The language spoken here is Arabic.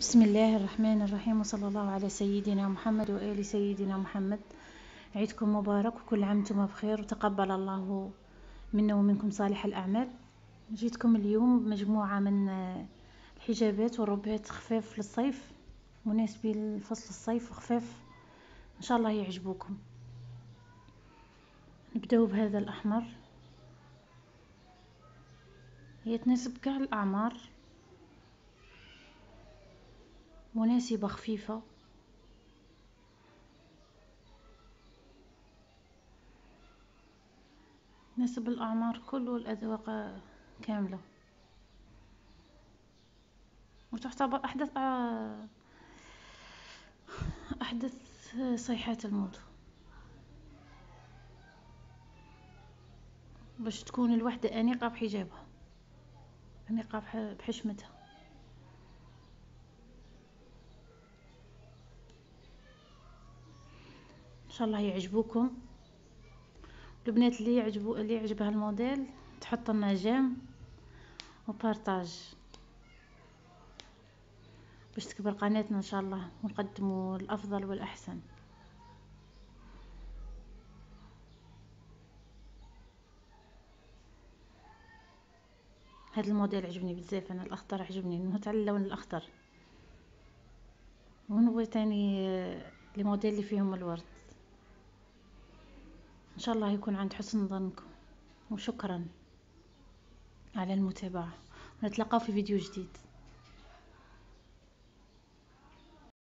بسم الله الرحمن الرحيم، وصلى الله على سيدنا محمد وآل سيدنا محمد. عيدكم مبارك وكل عام وانتم بخير، وتقبل الله منا ومنكم صالح الأعمال. جيتكم اليوم بمجموعة من الحجابات والروبات خفاف للصيف، مناسبين لفصل الصيف وخفاف إن شاء الله يعجبوكم. نبدأ بهذا الأحمر، هي تناسب كاع الأعمار، مناسبة خفيفة، تناسب الأعمار كل والأذواق كاملة، وتعتبر أحدث صيحات الموضة، باش تكون الوحدة أنيقة بحجابها، أنيقة بحشمتها. إن شاء الله يعجبوكم. البنات اللي يعجبها الموديل تحط لنا جيم وبارطاج باش تكبر قناتنا إن شاء الله ونقدموا الأفضل والأحسن. هذا الموديل عجبني بزاف، انا الاخضر عجبني، نموت على اللون الاخضر. ونبغي تاني الموديل اللي فيهم الورد. ان شاء الله يكون عند حسن ظنكم، وشكرا على المتابعة، ونتلاقاو في فيديو جديد.